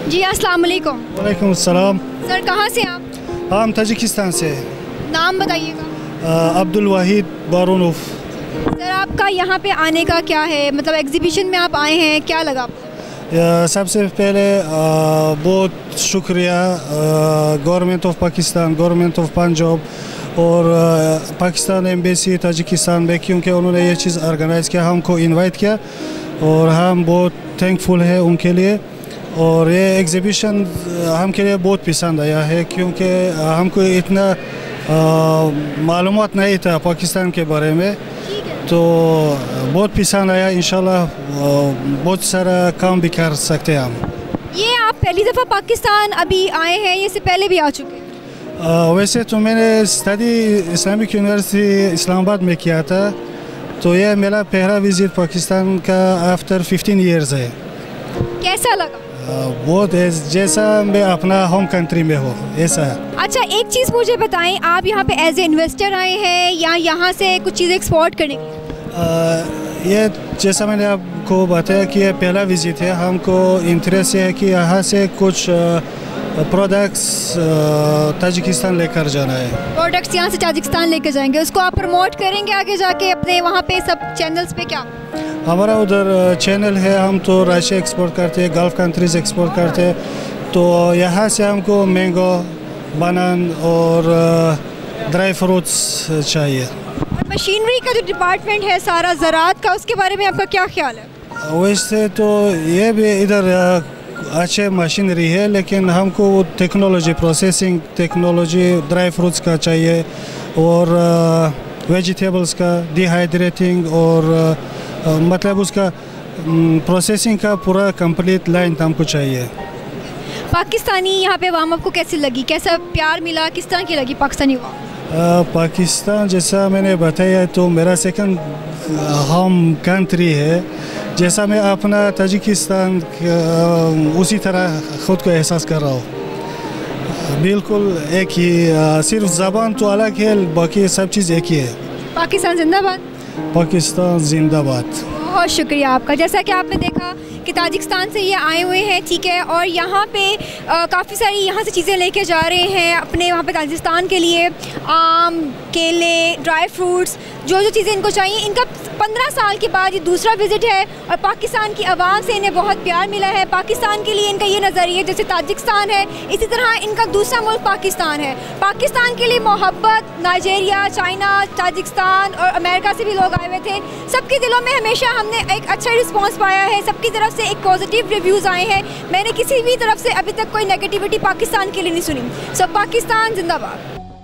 جی السلام علیکم. وعلیکم السلام. سر کہاں سے آپ؟ ہم تاجکستان سے. نام بتائیے گا. عبدالواحد بارونوف. سر آپ کا یہاں پہ آنے کا کیا ہے, مطلب ایگزیبیشن میں آپ آئے ہیں, کیا لگا آپ کو؟ سب سے پہلے بہت شکریہ government of Pakistan, government of Punjab اور پاکستان ایمبیسی تاجکستان میں, کیونکہ انہوں نے یہ چیز آرگنائز کیا, ہم کو انوائٹ کیا اور ہم بہت تھینک فل ہے ان کے لیے. اور یہ ایگزیبیشن ہم کے لیے بہت پسند آیا ہے, کیونکہ ہم کو اتنا معلومات نہیں تھا پاکستان کے بارے میں, تو بہت پسند آیا. انشاءاللہ بہت سارا کام بھی کر سکتے ہیں ہم. یہ آپ پہلی دفعہ پاکستان ابھی آئے ہیں, یہ سے پہلے بھی آ چکے ہیں؟ ویسے تو میں نے اسٹڈی اسلامک یونیورسٹی اسلام آباد میں کیا تھا, تو یہ میرا پہلا وزٹ پاکستان کا آفٹر 15 ایئرز ہے. کیسا لگا؟ بہت جیسا میں اپنا ہوم کنٹری میں ہو ایسا ہے. اچھا ایک چیز مجھے بتائیں, آپ یہاں پہ ایز اے انویسٹر آئے ہیں یا یہاں سے کچھ چیزیں ایکسپورٹ کرنے کی؟ یہ جیسا میں نے آپ کو بتایا کہ یہ پہلا وزٹ ہے, ہم کو انٹرسٹ ہے کہ یہاں سے کچھ پروڈکٹس تاجکستان لے کر جانا ہے. پروڈکٹس یہاں سے تاجکستان لے کے جائیں گے, اس کو آپ پروموٹ کریں گے آگے جا کے اپنے وہاں پہ سب چینلز پہ؟ کیا ہمارا ادھر چینل ہے, ہم تو رشیا ایکسپورٹ کرتے ہیں, گلف کنٹریز ایکسپورٹ کرتے ہیں, تو یہاں سے ہم کو مینگو, بنان اور ڈرائی فروٹس چاہیے. اور مشینری کا جو ڈپارٹمنٹ ہے سارا زراعت کا, اس کے بارے میں آپ کا کیا خیال ہے؟ ویسے تو یہ بھی ادھر اچھے مشینری ہے, لیکن ہم کو technology, processing technology dry fruits کا چاہیے, اور ویجیٹیبلس کا ڈی ہائیڈریٹنگ, اور مطلب اس کا پروسیسنگ کا پورا کمپلیٹ لائن ہم کو چاہیے. پاکستانی یہاں پہ عوام آپ کو کیسی لگی, کیسا پیار ملا, کس طرح کی لگی پاکستانی عوام؟ پاکستان جیسا میں نے بتایا تو میرا سیکنڈ ہوم کنٹری ہے, جیسا میں اپنا تاجکستان اسی طرح خود کو احساس کر رہا ہوں. بالکل ایک ہی, صرف زبان تو الگ ہے, باقی سب چیز ایک ہی ہے. پاکستان زندہ باد. پاکستان زندہ باد. بہت شکریہ آپ کا. جیسا کہ آپ نے دیکھا کہ تاجکستان سے یہ آئے ہوئے ہیں, ٹھیک ہے, اور یہاں پہ کافی ساری یہاں سے چیزیں لے کے جا رہے ہیں اپنے وہاں پہ تاجکستان کے لیے, آم, کیلے, ڈرائی فروٹس, جو چیزیں ان کو چاہیے. ان کا 15 سال کے بعد یہ دوسرا وزٹ ہے, اور پاکستان کی عوام سے انہیں بہت پیار ملا ہے. پاکستان کے لیے ان کا یہ نظریہ جیسے تاجکستان ہے, اسی طرح ان کا دوسرا ملک پاکستان ہے. پاکستان کے لیے محبت نائجیریا, چائنا, تاجکستان اور امریکہ سے بھی لوگ آئے ہوئے تھے. سب کے دلوں میں ہمیشہ ہم نے ایک اچھا رسپانس پایا ہے, سب کی طرف سے ایک پازیٹیو ریویوز آئے ہیں. میں نے کسی بھی طرف سے ابھی تک کوئی نیگیٹیوٹی پاکستان کے لیے نہیں سنی. سو پاکستان زندہ باد.